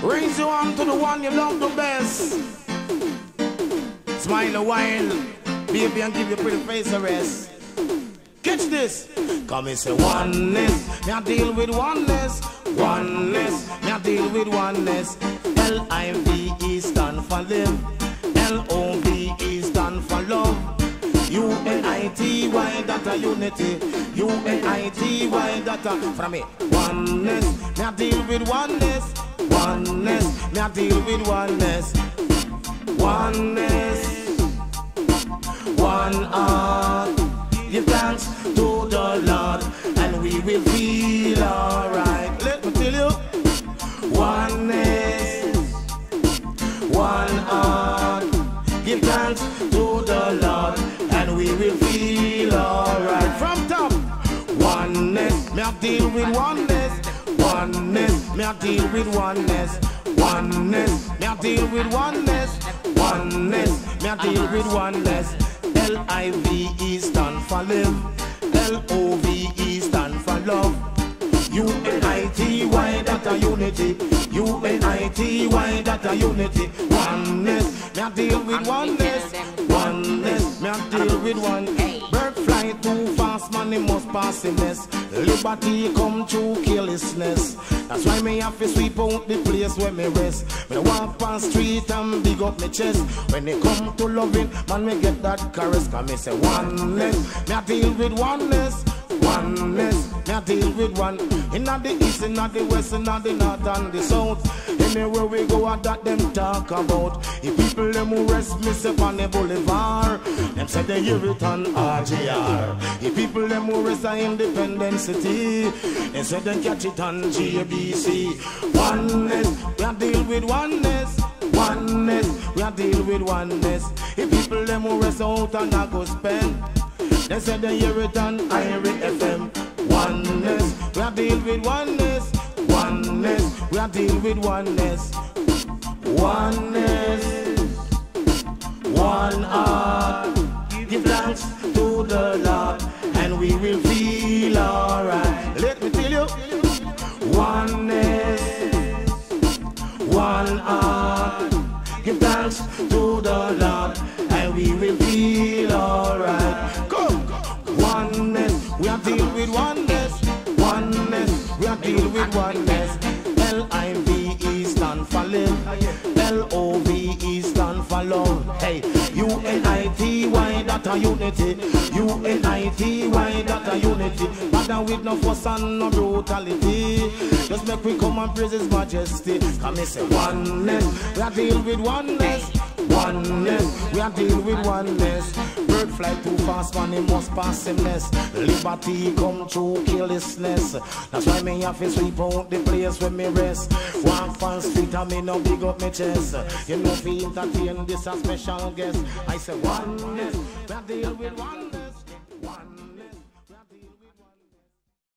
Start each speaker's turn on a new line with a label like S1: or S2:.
S1: Raise your hand to the one you love the best. Smile a while, baby, and give your pretty face a rest. Catch this. Come and say oneness, me I deal with oneness. Oneness, me I deal with oneness. L-I-V-E stand for live. L-O-V-E stand for love. U-N-I-T-Y, that a unity. U-N-I-T-Y, that a from me. Oneness, me I deal with oneness. Oneness, me I deal with oneness. Oneness, one heart. Give thanks to the Lord, and we will feel alright. Let me tell you, oneness, one heart. Give thanks to the Lord, and we will feel alright. From top, oneness, me I deal with oneness. Oneness, me I deal with oneness. Oneness, me I deal with oneness. Oneness, me I deal with oneness. L-I-V-E stand for live. L-O-V-E stand for love. U-N-I-T-Y, that a unity. U-N-I-T-Y, that a unity. Oneness, me I deal with oneness. Oneness, me I deal with one. Bird fly too fast, man, he must pass him nest. Liberty come through carelessness. That's why me have to sweep out the place where me rest. Me walk on street and big up me chest. When it come to loving, man, me get that caress. Cause me say oneness, me I deal with oneness. Oneness, me I deal with one. Inna the east, inna the west, inna the north and the south. Anywhere we go, I that them talk about. If people them who rest me say on the boulevard, them say they hear it on RGR. If people them who rest on Independence City, they say they catch it on GBC. Oneness, we a deal with oneness. Oneness, we a deal with oneness. If people them who rest out and I go spend, they say they hear it on IRI FM. Oneness, we a deal with oneness. Oneness, we a deal with oneness. Oneness, one heart. Give thanks to the Lord, and we will feel alright. Let me tell you, oneness, one heart. Give thanks to the Lord, and we will feel alright. Come, oneness, we are deal with oneness. Oneness, we are deal with oneness. L-I-V-E stand for live. L-O-V-E stand for love. Hey, U-N-I-T-Y, that a unity. U-N-I-T-Y, that a unity. Father with no fuss and no brutality. Just make we come and praise His majesty. Come and say oneness, we are deal with oneness. Oneness, we are deal with oneness. Bird fly too fast, man, he must pass him nest. Liberty come through carelessness. That's why me have to sweep out the place where me rest. Walk on street and me no big up me chest. You know, fi entertain this a special guest. I say oneness, we are deal with oneness.